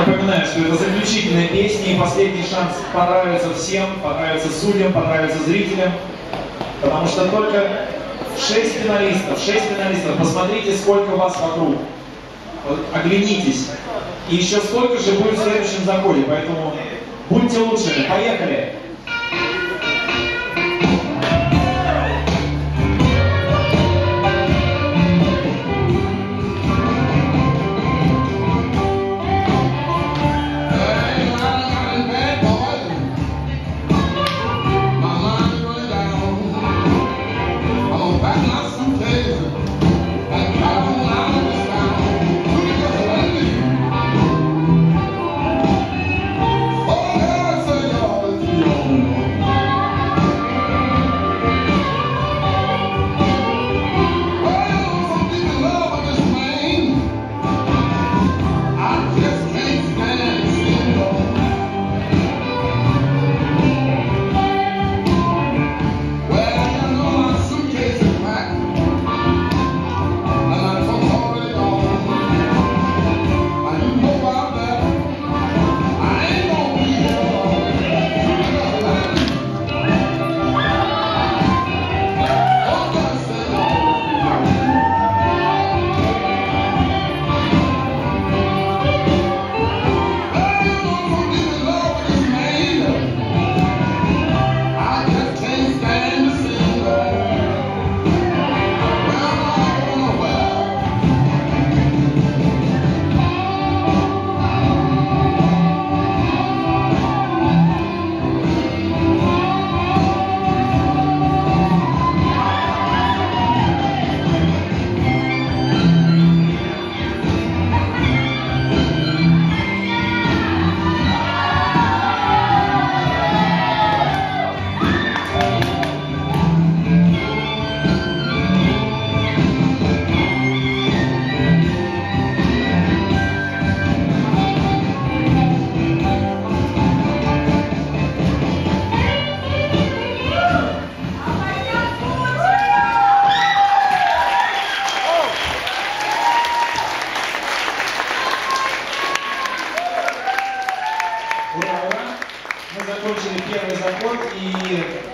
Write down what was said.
Напоминаю, что это заключительная песня и последний шанс понравиться всем, понравиться судьям, понравиться зрителям. Потому что только 6 финалистов. Посмотрите, сколько вас вокруг. Вот, оглянитесь. И еще столько же будет в следующем заходе. Поэтому будьте лучшими. Поехали! Ура, ура! Мы закончили первый заход и